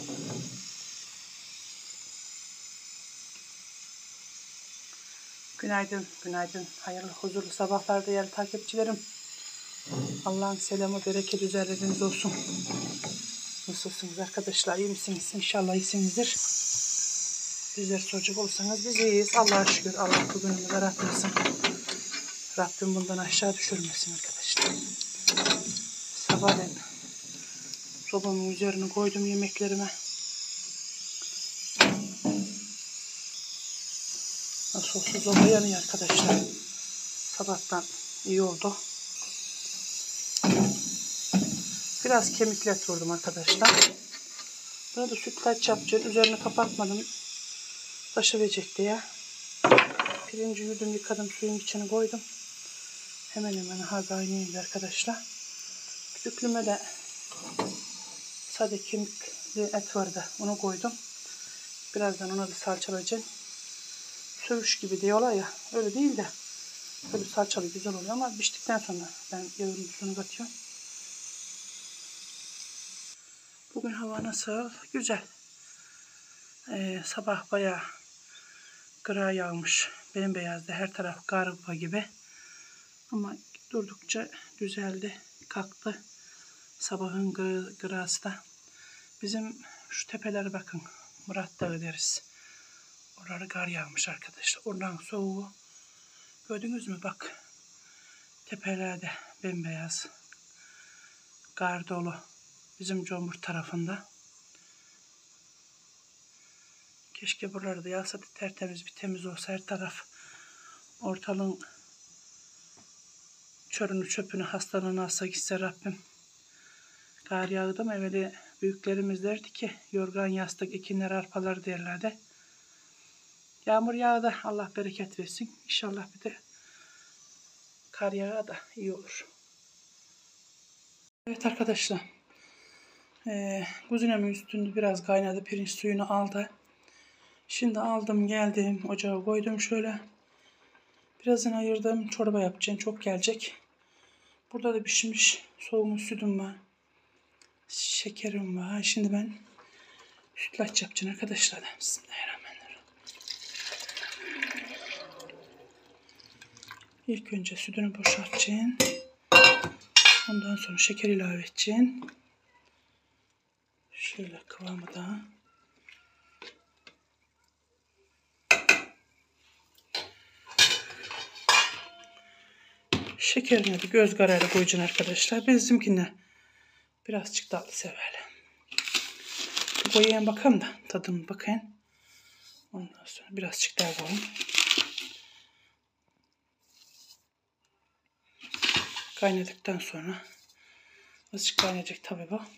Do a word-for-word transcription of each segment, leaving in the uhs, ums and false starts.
Günaydın, günaydın. Hayırlı, huzurlu sabahlar değerli takipçilerim. Allah'ın selamı, bereket üzerleriniz olsun. Nasılsınız arkadaşlar? İyi misiniz? İnşallah iyisinizdir. Bizler soracak olursanız biz iyiyiz. Allah'a şükür. Allah bugünümüzü arttırsın. Rabbim bundan aşağı düşürmesin arkadaşlar. Sabahleyin sobamın üzerine koydum yemeklerime. Nasıl olsa soba yanıyor arkadaşlar. Sabahtan iyi oldu. Biraz kemiklet vurdum arkadaşlar. Buna da sütlaç yapacağım. Üzerini kapatmadım. Taşıverecek diye. Pirinci yudum yıkadım. Suyun içine koydum. Hemen hemen hazırlayayım arkadaşlar. Düdüklüme de sade kemikli et vardı. Onu koydum. Birazdan ona da salçalayacağım. Sövüş gibi diyorlar ya. Öyle değil de. Böyle salçalı güzel oluyor ama piştikten sonra ben yağın tuzunu katıyorum. Bugün hava nasıl? Güzel. Ee, sabah bayağı kıra yağmış. Bembeyazdı. Her taraf karpa gibi. Ama durdukça düzeldi. Kalktı. Sabahın kırası da. Bizim şu tepelere bakın. Murat Dağı deriz. Oraları kar yağmış arkadaşlar. Oradan soğuğu. Gördünüz mü? Bak. Tepelerde bembeyaz. Kar dolu. Bizim Combur tarafında. Keşke buraları da yağsa da tertemiz bir temiz olsa her taraf. Ortalığın çörünü çöpünü hastalığını alsa gitse Rabbim. Kar yağdı mı evveli büyüklerimiz derdi ki yorgan yastık ekinler arpalar derlerdi. Yağmur yağdı. Allah bereket versin. İnşallah bir de kar yağı da iyi olur. Evet arkadaşlar. Ee, kuzinemin üstünde biraz kaynadı. Pirinç suyunu aldı. Şimdi aldım geldim. Ocağa koydum şöyle. Birazını ayırdım. Çorba yapacağım. Çok gelecek. Burada da pişmiş soğumuş sütüm var. Şekerim var. Şimdi ben sütlaç yapacağım arkadaşlar. Bismillahirrahmanirrahim. İlk önce sütünü boşaltacağım. Ondan sonra şeker ilave edeceğim. Şöyle kıvamı da. Şekerini de göz kararı koyacağım arkadaşlar. Bizimkine birazcık tatlı severim. Koyayım bakalım da tadına bakayım. Ondan sonra birazcık daha koyayım. Kaynadıktan sonra azıcık kaynayacak tabii bu.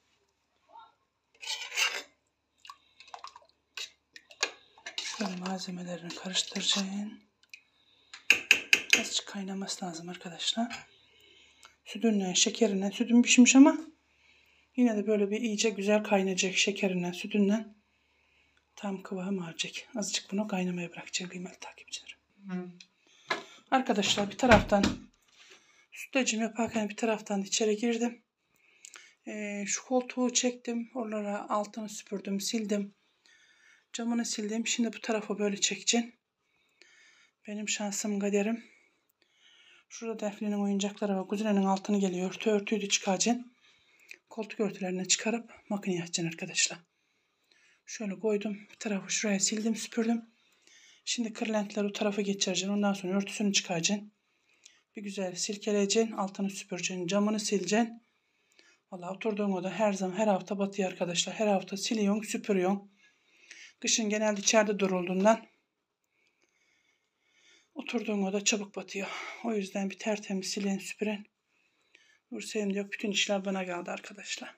Böyle malzemelerini karıştıracağım. Azıcık kaynaması lazım arkadaşlar. Sütünle, şekerinle, sütün pişmiş ama yine de böyle bir iyice güzel kaynayacak şekerinle, sütünle tam kıvam alacak. Azıcık bunu kaynamaya bırakacağım kıymetli takipçilerim. Hı. Arkadaşlar bir taraftan sütlacımı yaparken bir taraftan içeri girdim. Ee, şu koltuğu çektim. Oralara altını süpürdüm, sildim. Camını sildim. Şimdi bu tarafa böyle çekeceğim. Benim şansım kaderim. Şurada Defne'nin oyuncakları var. Kuzinenin altını geliyor. Örtü örtüyü de çıkaracağım. Koltuk örtülerini çıkarıp makineye açacağım arkadaşlar. Şöyle koydum. Bir tarafı şuraya sildim, süpürdüm. Şimdi kırlentleri o tarafa geçireceğim. Ondan sonra örtüsünü çıkaracağım. Bir güzel silkeleyeceksin. Altını süpüreceksin. Camını sileceksin. Vallahi oturduğun oda her zaman her hafta batıyor arkadaşlar. Her hafta siliyorsun, süpürüyorsun. Kışın genelde içeride durulduğundan oturduğun oda çabuk batıyor. O yüzden bir tertemiz silen süpüren. Nursevim diyor. Bütün işler bana geldi arkadaşlar.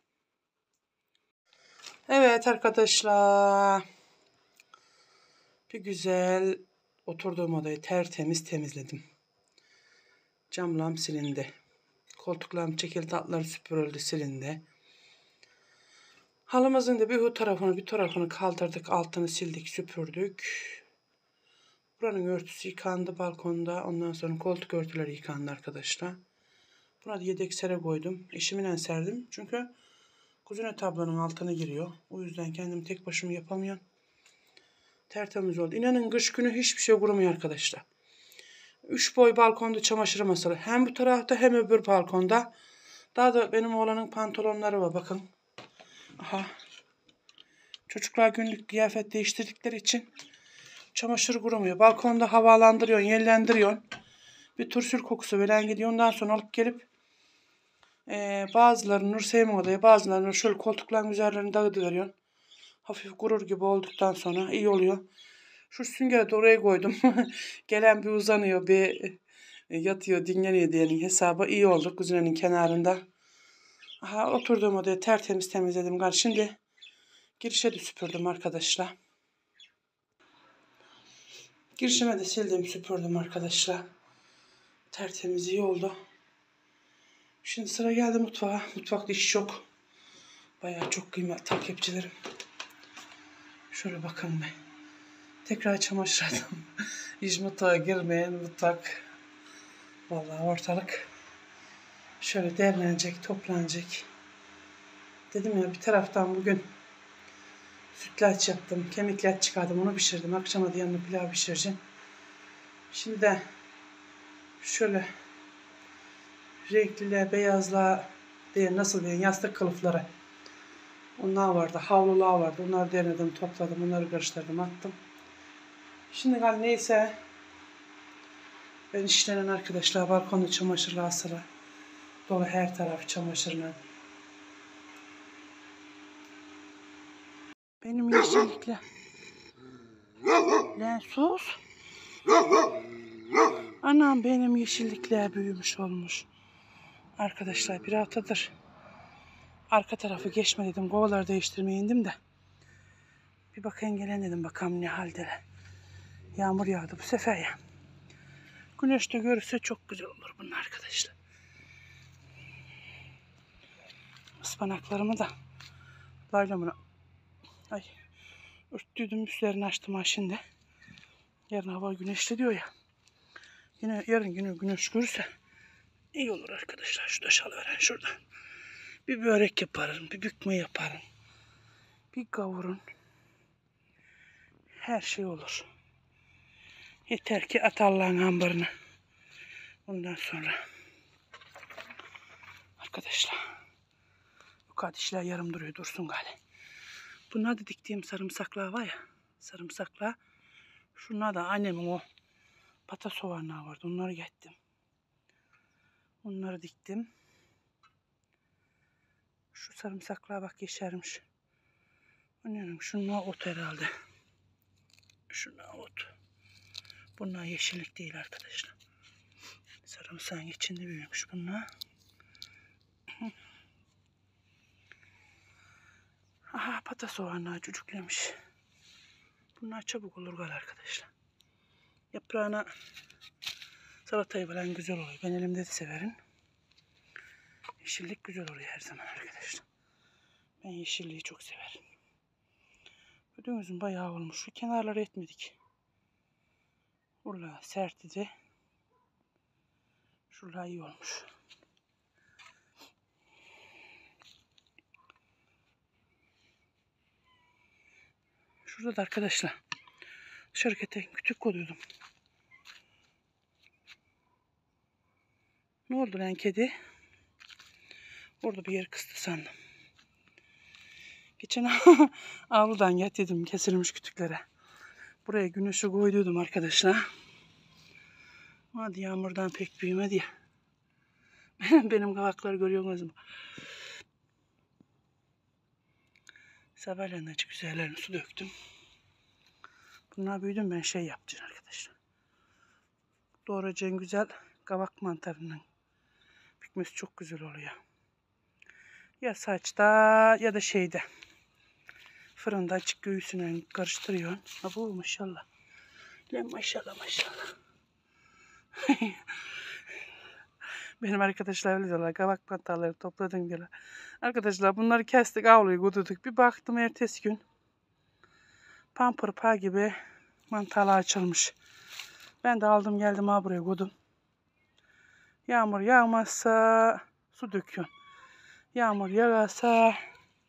Evet arkadaşlar. Bir güzel oturduğum odayı tertemiz temizledim. Camlarım silindi. Koltuklarım çekildi, altları süpürüldü, silindi. Halımızın da bir o tarafını bir tarafını kaldırdık. Altını sildik, süpürdük. Buranın örtüsü yıkandı balkonda. Ondan sonra koltuk örtüleri yıkandı arkadaşlar. Buna da yedek sere koydum. Eşimle serdim. Çünkü Kuzine tablonun altına giriyor. O yüzden kendim tek başıma yapamıyorum. Tertemiz oldu. İnanın kış günü hiçbir şey kurumuyor arkadaşlar. Üç boy balkonda çamaşır masalı. Hem bu tarafta hem öbür balkonda. Daha da benim oğlanın pantolonları var bakın. Aha. Çocuklar günlük kıyafet değiştirdikleri için çamaşır kurumuyor. Balkonda havalandırıyorsun, yerlendiriyorsun. Bir tursül kokusu veren gidiyor. Ondan sonra alıp gelip e, bazılarını Nursevim odaya, bazılarını şöyle koltukların üzerlerine dağıtıveriyorsun. Hafif kurur gibi olduktan sonra iyi oluyor. Şu süngeri de oraya koydum. Gelen bir uzanıyor, bir yatıyor, dinleniyor diyelim hesabı. İyi oldu kuzinenin kenarında. Aha, oturduğum odaya tertemiz temizledim. Gari şimdi girişe de süpürdüm arkadaşlar. Girişime de sildim, süpürdüm arkadaşlar. Tertemiz iyi oldu. Şimdi sıra geldi mutfağa. Mutfakta iş çok. Bayağı çok kıymetli takipçilerim. Şöyle bakın be. Tekrar çamaşır adım. Hiç mutfağa girmeyen mutfak. Vallahi ortalık şöyle derlenecek, toplanacak. Dedim ya bir taraftan bugün sütlaç yaptım. Kemikler çıkardım. Onu pişirdim. Akşama da yanına pilav pişireceğim. Şimdi de şöyle renkliler, beyazlar diye nasıl diyeyim yastık kılıfları. Onlar vardı. Havlular vardı. Onları denedim, topladım. Onları karıştırdım, attım. Şimdi gal neyse ben işlenen arkadaşlar balkonda çamaşırlar sıra. Dolu her taraf çamaşırla. Benim yeşillikle. Lan sus. Anam benim yeşillikler büyümüş olmuş. Arkadaşlar bir haftadır arka tarafı geçme dedim. Kovaları değiştirmeye indim de. Bir bakayım gelen dedim bakalım ne haldeler. Yağmur yağdı bu sefer ya. Güneş de görürse çok güzel olur bunlar arkadaşlar. Ispanaklarımı da laylamına ay örttüydüm, üstlerini açtım ha şimdi. Yarın hava güneşli diyor ya. Yine yarın günü güneş görürse iyi olur arkadaşlar. Şu da şalıveren şuradan. Bir börek yaparım, bir bükme yaparım. Bir kavurun. Her şey olur. Yeter ki at Allah'ın ambarını. Ondan sonra arkadaşlar bu kardeşler yarım duruyor, dursun galiba. Bunlar da diktiğim sarımsaklar var ya. Sarımsaklar. Şunlar da annemin o pata soğanlar vardı. Onları gettim. Onları diktim. Şu sarımsaklar bak yeşermiş. Annemin şunlar ot herhalde. Şunlar ot. Bunlar yeşillik değil arkadaşlar. Sarımsağın içinde büyümüş bunlar. Aha pata soğanlar cücüklemiş. Bunlar çabuk olur gal arkadaşlar. Yaprağına salatayı falan güzel oluyor. Ben elimde de severim. Yeşillik güzel oluyor her zaman arkadaşlar. Ben yeşilliği çok severim. Gördüğünüz bayağı olmuş. Şu kenarları etmedik. Buralar sert idi. Şuralar iyi olmuş. Şurada da arkadaşlar şirkete kütük koydum. Ne oldu lan kedi? Orada bir yer kıstı sandım. Geçen avludan getirdim kesilmiş kütüklere. Buraya güneşe koyduydum arkadaşlar. Hadi yağmurdan pek büyümedi ya. Benim kavakları görüyor musunuz? Sabahleyin açık güzellerini su döktüm. Bunlar büyüdüm ben şey yapacağım arkadaşlar. Doğrayacağım güzel kavak mantarının pekmezi çok güzel oluyor. Ya saçta ya da şeyde. Fırında açık göğsüne karıştırıyorsun. Ha bu maşallah. Lan maşallah maşallah. Benim arkadaşlar öyle diyorlar. Kavak mantarları topladım diyorlar. Arkadaşlar bunları kestik, avluyu kudurduk. Bir baktım ertesi gün. Pampırpa gibi mantarlar açılmış. Ben de aldım geldim ha buraya koydum. Yağmur yağmazsa su döküyorsun. Yağmur yağarsa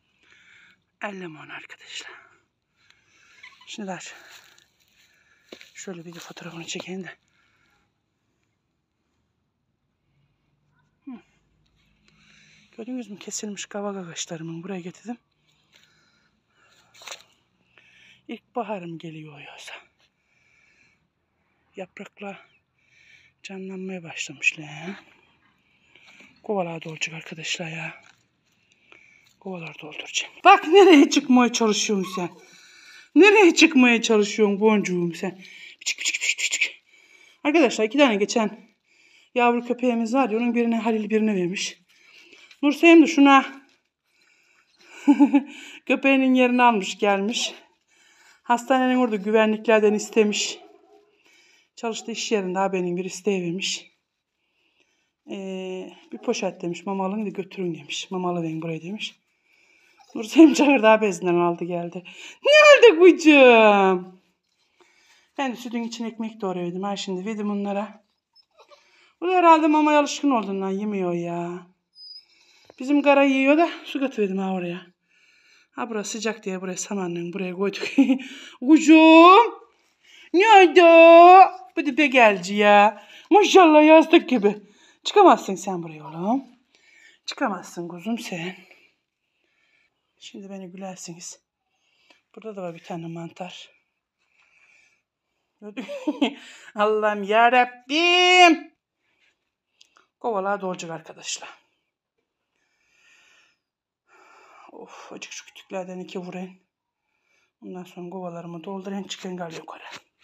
elleme onu arkadaşlar. Şimdi ver. Şöyle bir de fotoğrafını çekeyim de. Hı. Gördünüz mü kesilmiş kavak ağaçlarımı buraya getirdim. İlkbaharım geliyor yoksa. Yapraklar canlanmaya başlamışlar ya. Kovalar dolacak arkadaşlar ya. Kovalar dolduracağım. Bak nereye çıkmaya çalışıyorsun sen. Nereye çıkmaya çalışıyorsun boncuğum sen. Çık çık çık çık. Arkadaşlar iki tane geçen yavru köpeğimiz var ya, onun birine Halil birine vermiş. Nurseyim de şuna köpeğinin yerini almış gelmiş. Hastanenin orada güvenliklerden istemiş. Çalıştığı iş yerinde abinin bir isteği vermiş. Ee, bir poşet demiş, mama alın da götürün demiş. Mama alıverin buraya demiş. Nurseyim çağırdı bezinden aldı geldi. Ne oldu kucum? Ben de sütün içine ekmek doğruyordum. Ha şimdi verdim onlara. Bu da herhalde mamaya alışkın olduğundan yemiyor ya. Bizim kara yiyor da su götürdim ha oraya. Ha burası sıcak diye buraya samanlığın buraya koyduk. Kucum. Ne oldu? Bu da begelci ya. Maşallah yastık gibi. Çıkamazsın sen buraya oğlum. Çıkamazsın kuzum sen. Şimdi beni gülersiniz. Burada da var bir tane mantar. Allah'ım yarabbim. Kovalar dolacak arkadaşlar. Of, acık şu kütüklerden iki vurayım. Ondan sonra kovalarımı doldurayım, çıkayım galiba yukarı.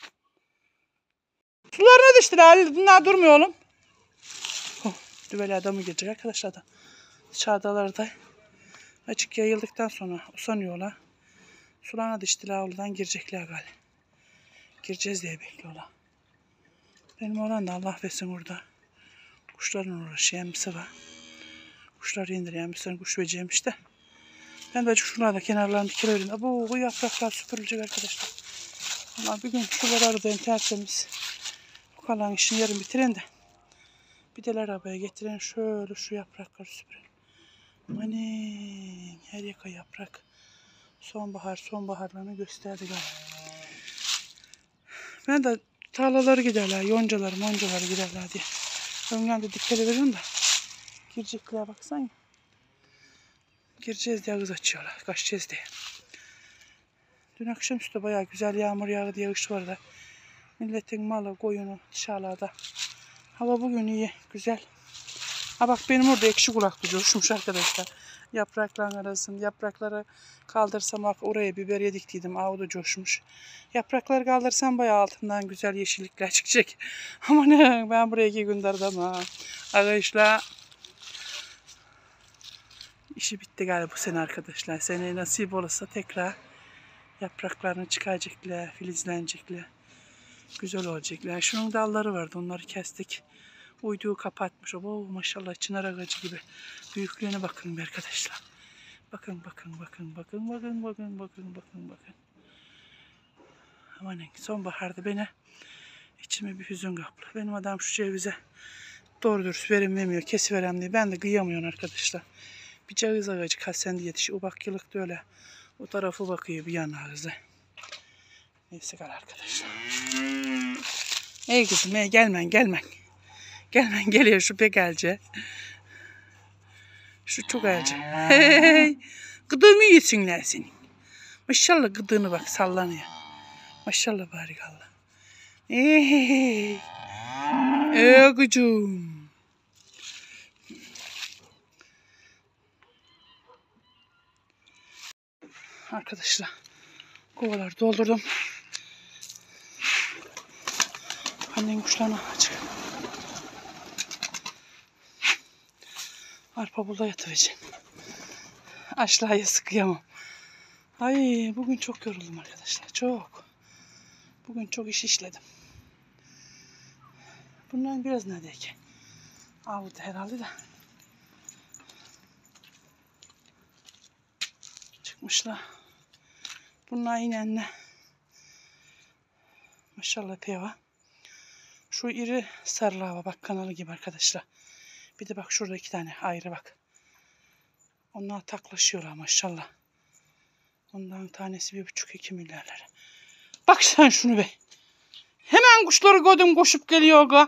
Sularına düştüler. Bunlar durmuyor oğlum. Oh, düveli adamı gelecek arkadaşlar da. Dışarıdalarda açık yayıldıktan sonra usanıyorlar. Sularına düştüler, oradan girecekler galiba. Gireceğiz diye bekliyorlar. Benim oğlan da Allah versin orada. Kuşların uğraşıyor emsi var. Kuşları indiriyor. Bir sene kuş vereceğimiş de. Ben de açık şunlarda kenarlarını dikilerim. Bu, bu yapraklar süpürülecek arkadaşlar. Ama bir gün şuraları aradayım tertemiz. Bu kalan işini yarın bitirin de. Bir de arabaya getirin. Şöyle şu yaprakları süpürün. Aman her yaka yaprak. Sonbahar sonbaharlarını gösterdi galiba. Ben de tarlaları giderler. Yoncaları moncaları giderler diye. Önden de dikeli veriyorum da. Girecekler baksana. Gireceğiz diye ağız açıyorlar. Kaçacağız diye. Dün akşamüstü bayağı güzel yağmur yağdı, yağış vardı. Milletin malı, koyunu dışarılarda. Hava bugün iyi, güzel. Ha bak benim orada ekşi kulak coşmuş arkadaşlar. Yaprakların arasında. Yaprakları kaldırsam bak oraya biber diktiydim. Aa o da coşmuş. Yaprakları kaldırsam bayağı altından güzel yeşillikler çıkacak. Ama ne ben buraya iki günlerden ha. Arkadaşlar. İşi bitti galiba bu sene arkadaşlar. Seneye nasip olursa tekrar yapraklarını çıkaracaklar, filizlenecekler. Güzel olacaklar. Şunun dalları vardı, onları kestik. Uyduğu kapatmış. Oo, maşallah çınar ağacı gibi. Büyüklüğüne bakın arkadaşlar. Bakın bakın bakın bakın bakın bakın bakın bakın bakın. Amanın sonbaharda beni içime bir hüzün kaplı. Benim adam şu cevize doğru dürüst verim vermiyor. Kesiverem diye. Ben de kıyamıyorum arkadaşlar. Bir ceviz ağacı kaç sende yetişiyor. O bakkılıkta öyle. O tarafı bakıyor bir yana ağzı. Neyse kal arkadaşlar. Ey kızım ey gelmen gelmen. Gelmen geliyor şu begelce. Şu çok elce. Hey, gıdığımı yesinler senin. Maşallah gıdığını bak sallanıyor. Maşallah barikallah. Hey. Ey kızım. Arkadaşlar kovaları doldurdum. Annen kuşlarına açık. Arpa bulda yatıvereceğim. Aşağıya sıkıyamam. Ay bugün çok yoruldum arkadaşlar. Çok. Bugün çok iş işledim. Bundan biraz neredeyken. Avut herhalde de. Çıkmışlar. Bunlar yine ne? Maşallah peva. Şu iri sarı lava bak kanalı gibi arkadaşlar. Bir de bak şurada iki tane ayrı bak. Onlar taklaşıyorlar maşallah. Ondan tanesi bir buçuk iki milyarlar. Bak sen şunu be. Hemen kuşları gördüm koşup geliyor ga.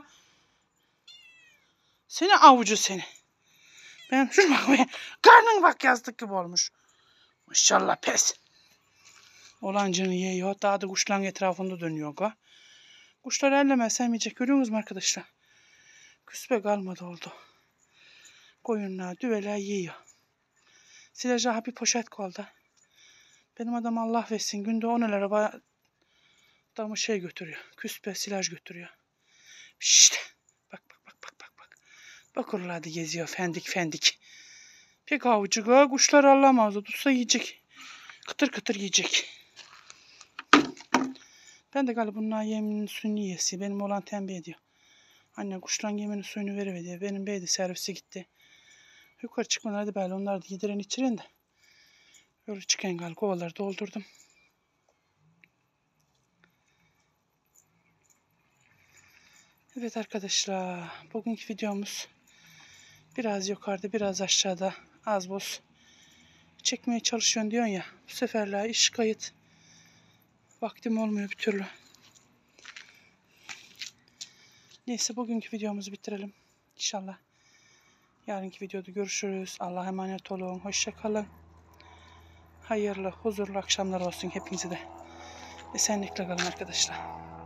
Seni avucu seni. Ben şunu bak be. Karnın bak yazdık gibi olmuş. Maşallah pes. Olancını yiyor. Daha da kuşların etrafında dönüyor ga. Kuşları ellemezsem yiyecek. Görüyorsunuz mu arkadaşlar? Küspe kalmadı oldu. Koyunlar, düveler yiyor. Silaja bir poşet kaldı. Benim adam Allah versin. Günde on lira adamı şey götürüyor. Küspe silaj götürüyor. İşte. Bak bak bak bak bak bak. Bak oralarda geziyor fendik fendik. Pek avucu ga. Kuşlar Allah'ım tutsa yiyecek. Kıtır kıtır yiyecek. Ben de galiba bunlar yeminin suyunu yesi. Benim olan tembih ediyor. Anne kuşların yeminin suyunu veriver. Benim bey de servise gitti. Yukarı çıkmadan hadi böyle onları da yediren içirin de. Öyle çıkan galiba kovaları doldurdum. Evet arkadaşlar, bugünkü videomuz biraz yukarıda biraz aşağıda az boz çekmeye çalışıyorsun diyorsun ya. Bu seferler iş kayıt. Vaktim olmuyor bir türlü. Neyse bugünkü videomuzu bitirelim. İnşallah yarınki videoda görüşürüz. Allah'a emanet olun. Hoşça kalın. Hayırlı, huzurlu akşamlar olsun hepinize de. Esenlikle kalın arkadaşlar.